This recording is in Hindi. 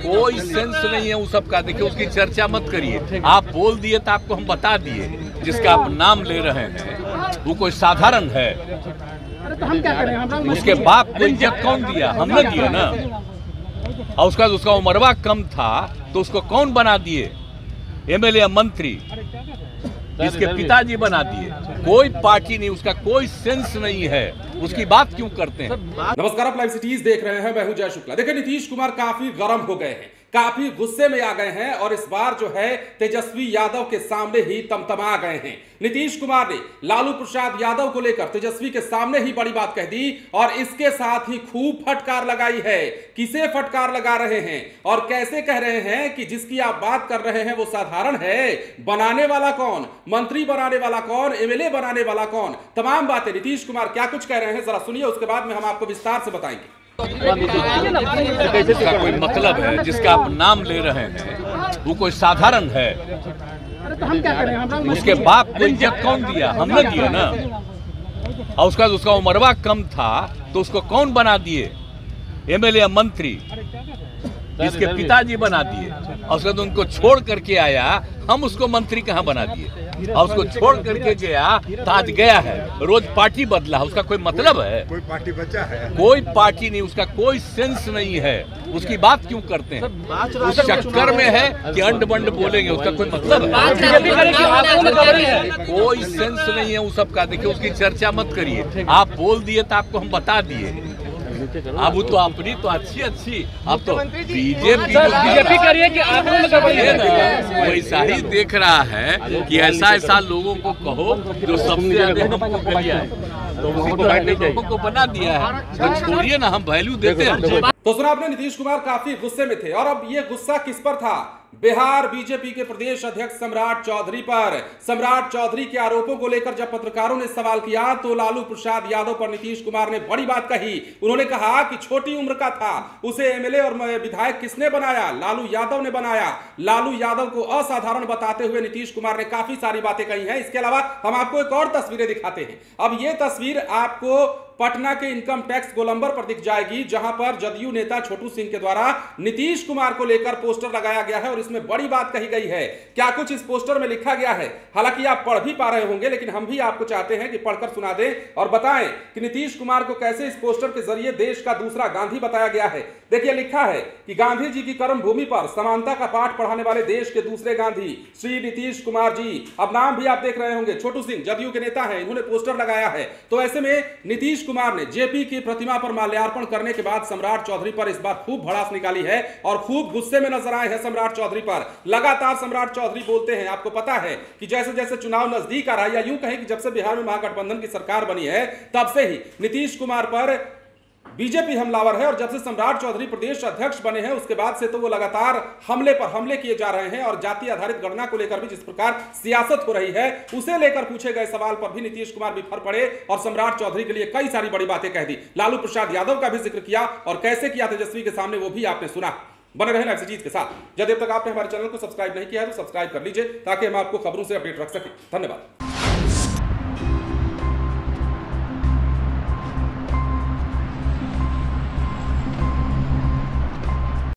कोई सेंस नहीं है उस सब का। देखिए उसकी चर्चा मत करिए। आप बोल दिए तो आपको हम बता दिए, जिसका आप नाम ले रहे हैं वो कोई साधारण है। तो हम क्या करें? उसके बाप को इज्जत कौन दिया? हमने दिया ना। और उसका उमरवा कम था तो उसको कौन बना दिए? एमएलए मंत्री इसके पिताजी बना दिए। कोई पार्टी नहीं, उसका कोई सेंस नहीं है, उसकी बात क्यों करते हैं? नमस्कार, आप लाइव सिटीज देख रहे हैं, मैं हूं जय शुक्ला। देखिए नीतीश कुमार काफी गर्म हो गए हैं, काफी गुस्से में आ गए हैं और इस बार जो है तेजस्वी यादव के सामने ही तमतमा गए हैं। नीतीश कुमार ने लालू प्रसाद यादव को लेकर तेजस्वी के सामने ही बड़ी बात कह दी और इसके साथ ही खूब फटकार लगाई है। किसे फटकार लगा रहे हैं और कैसे कह रहे हैं कि जिसकी आप बात कर रहे हैं वो साधारण है? बनाने वाला कौन? मंत्री बनाने वाला कौन? एमएलए बनाने वाला कौन? तमाम बातें नीतीश कुमार क्या कुछ कह रहे हैं जरा सुनिए, उसके बाद में हम आपको विस्तार से बताएंगे। इसका कोई मतलब है? जिसका आप नाम ले रहे हैं वो कोई साधारण है। तो हम क्या करें? उसके बाप को इज्जत कौन दिया? हमने दिया ना। और उसका उमरवा कम था तो उसको कौन बना दिए? एमएलए मंत्री इसके पिताजी बना दिए। और उसके बाद उनको छोड़ करके आया, हम उसको मंत्री कहाँ बना दिए? और उसको छोड़ करके गया तो आज गया है, रोज पार्टी बदला। उसका कोई मतलब है? कोई पार्टी बचा है? कोई पार्टी नहीं, उसका कोई सेंस नहीं है, उसकी बात क्यों करते हैं? उस चक्कर में है कि अंड बंड बोलेंगे, उसका कोई मतलब है? कोई सेंस नहीं है उस सब का। देखिए उसकी चर्चा मत करिए। आप बोल दिए तो आपको हम बता दिए। अब तो अपनी तो अच्छी अब तो बीजेपी करिए कि आप वैसा ही देख रहा है कि ऐसा लोगों को कहो जो सबसे ज्यादा हमको करिए तो उसी लोगों को बना दिया है। तो छोड़िए ना, हम वैल्यू देते हैं। तो सुना आपने, नीतीश कुमार काफी गुस्से में थे और अब ये गुस्सा किस पर था? बिहार बीजेपी के प्रदेश अध्यक्ष सम्राट चौधरी पर। सम्राट चौधरी के आरोपों को लेकर जब पत्रकारों ने सवाल किया तो लालू प्रसाद यादव पर नीतीश कुमार ने बड़ी बात कही। उन्होंने कहा कि छोटी उम्र का था, उसे एमएलए और विधायक किसने बनाया? लालू यादव ने बनाया। लालू यादव को असाधारण बताते हुए नीतीश कुमार ने काफी सारी बातें कही हैं। इसके अलावा हम आपको एक और तस्वीरें दिखाते हैं। अब ये तस्वीर आपको पटना के इनकम टैक्स गोलंबर पर दिख जाएगी, जहां पर जदयू नेता छोटू सिंह के द्वारा नीतीश कुमार को लेकर पोस्टर लगाया गया है और इसमें बड़ी बात कही गई है। क्या कुछ इस पोस्टर में लिखा गया है? हालांकि आप पढ़ भी पा रहे होंगे, लेकिन हम भी आपको चाहते हैं कि पढ़कर सुना दें और बताएं कि नीतीश कुमार को कैसे इस पोस्टर के जरिए देश का दूसरा गांधी बताया गया है। देखिए लिखा है कि गांधी जी की कर्म भूमि पर समानता का पाठ पढ़ाने वाले देश के दूसरे गांधी श्री नीतीश कुमार जी। अब नाम भी आप देख रहे होंगे, छोटू सिंह जदयू के नेता हैं, इन्होंने पोस्टर लगाया है। तो ऐसे में नीतीश कुमार ने जेपी की प्रतिमा पर माल्यार्पण करने के बाद सम्राट चौधरी पर इस बार खूब भड़ास निकाली है और खूब गुस्से में नजर आए हैं सम्राट चौधरी पर। लगातार सम्राट चौधरी बोलते हैं। आपको पता है कि जैसे जैसे चुनाव नजदीक आ रहा है, या यूं कहें कि जब से बिहार में महागठबंधन की सरकार बनी है तब से ही नीतीश कुमार पर बीजेपी हमलावर है और जब से सम्राट चौधरी प्रदेश अध्यक्ष बने हैं उसके बाद से तो वो लगातार हमले पर हमले किए जा रहे हैं। और जाति आधारित गणना को लेकर भी जिस प्रकार सियासत हो रही है उसे लेकर पूछे गए सवाल पर भी नीतीश कुमार बिफर पड़े और सम्राट चौधरी के लिए कई सारी बड़ी बातें कह दी। लालू प्रसाद यादव का भी जिक्र किया और कैसे किया तेजस्वी के सामने वो भी आपने सुना। बने रहे लाइव सिटीज के साथ। जब तक आपने हमारे चैनल को सब्सक्राइब नहीं किया है तो सब्सक्राइब कर लीजिए ताकि हम आपको खबरों से अपडेट रख सकें। धन्यवाद।